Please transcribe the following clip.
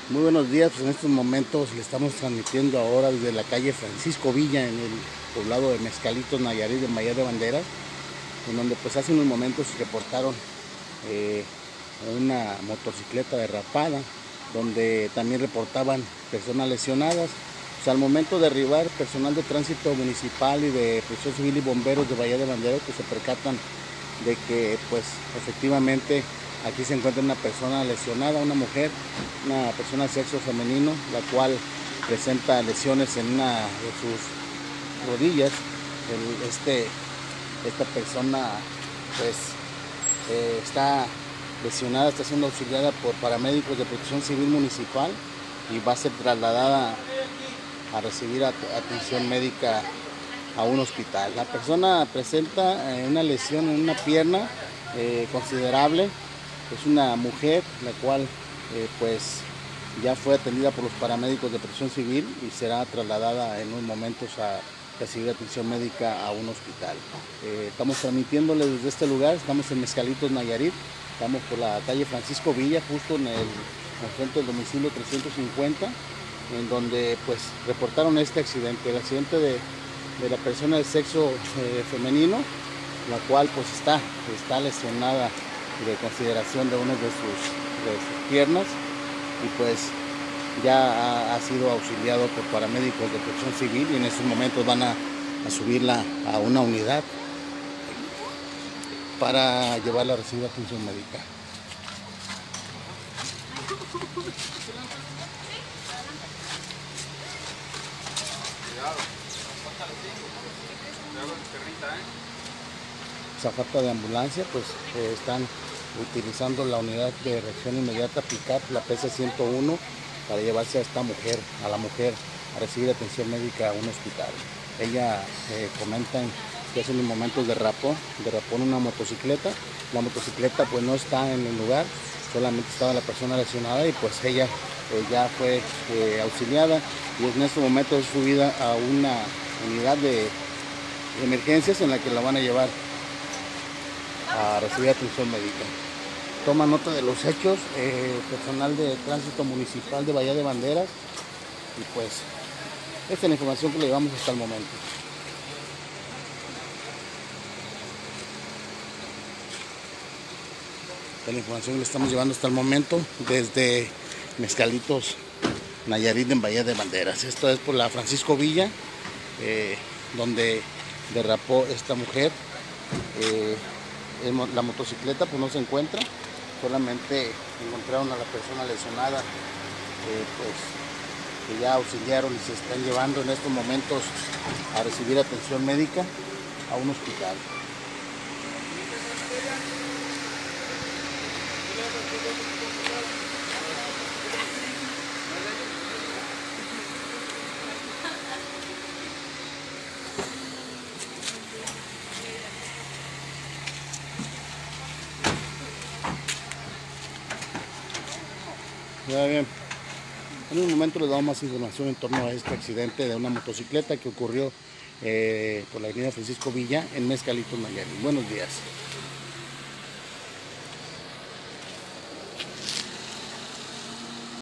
Muy buenos días, pues en estos momentos le estamos transmitiendo ahora desde la calle Francisco Villa en el poblado de Mezcalitos, Nayarit, en Bahía de Banderas, en donde pues hace unos momentos reportaron eh, una motocicleta derrapada, donde también reportaban personas lesionadas. Pues al momento de arribar, personal de tránsito municipal y de protección civil y bomberos de Bahía de Banderas pues se percatan de que pues efectivamente aquí se encuentra una persona lesionada, una mujer, una persona de sexo femenino, la cual presenta lesiones en una de sus rodillas. Esta persona pues está lesionada, está siendo auxiliada por paramédicos de protección civil municipal y va a ser trasladada a recibir atención médica a un hospital. La persona presenta una lesión en una pierna considerable. Es una mujer la cual pues ya fue atendida por los paramédicos de protección civil y será trasladada en unos momentos a recibir atención médica a un hospital. Estamos transmitiéndole desde este lugar, estamos en Mezcalitos, Nayarit, estamos por la calle Francisco Villa, justo en frente del domicilio 350, en donde pues reportaron este accidente, el accidente de la persona de sexo femenino, la cual pues está lesionada de consideración de una de sus piernas y pues ya ha sido auxiliado por paramédicos de protección civil y en estos momentos van a subirla a una unidad para llevarla a recibir atención médica. A falta de ambulancia, pues están utilizando la unidad de reacción inmediata pick-up, la PC-101, para llevarse a esta mujer, a recibir atención médica a un hospital. Ella comentan que hace unos momentos derrapó en una motocicleta. La motocicleta pues no está en el lugar, solamente estaba la persona lesionada y pues ella ya fue auxiliada y en este momento es subida a una unidad de emergencias en la que la van a llevar a recibir atención médica. Toma nota de los hechos personal de tránsito municipal de Bahía de Banderas y pues esta es la información que le llevamos hasta el momento. Esta es la información que le estamos llevando hasta el momento desde Mezcalitos, Nayarit, en Bahía de Banderas. Esto es por la Francisco Villa, donde derrapó esta mujer. La motocicleta pues no se encuentra, solamente encontraron a la persona lesionada, pues que ya auxiliaron y se están llevando en estos momentos a recibir atención médica a un hospital. Ya bien. En un momento les damos más información en torno a este accidente de una motocicleta que ocurrió por la avenida Francisco Villa en Mezcalitos, Nayarit. Buenos días.